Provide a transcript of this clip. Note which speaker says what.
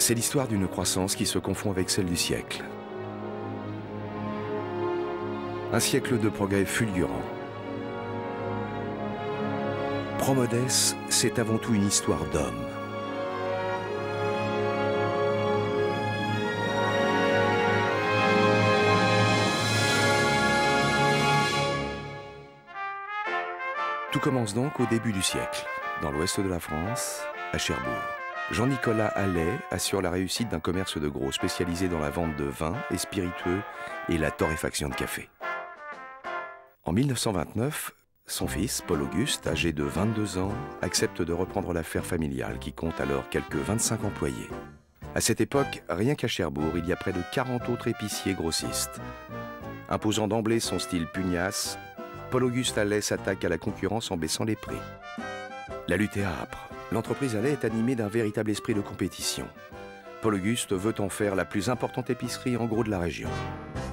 Speaker 1: C'est l'histoire d'une croissance qui se confond avec celle du siècle. Un siècle de progrès fulgurant. Promodes, c'est avant tout une histoire d'hommes. Tout commence donc au début du siècle, dans l'ouest de la France, à Cherbourg. Jean-Nicolas Allais assure la réussite d'un commerce de gros spécialisé dans la vente de vins et spiritueux et la torréfaction de café. En 1929, son fils, Paul-Auguste, âgé de 22 ans, accepte de reprendre l'affaire familiale qui compte alors quelques 25 employés. À cette époque, rien qu'à Cherbourg, il y a près de 40 autres épiciers grossistes. Imposant d'emblée son style pugnace, Paul-Auguste Allais s'attaque à la concurrence en baissant les prix. La lutte est âpre. L'entreprise Allais est animée d'un véritable esprit de compétition. Paul-Auguste veut en faire la plus importante épicerie en gros de la région.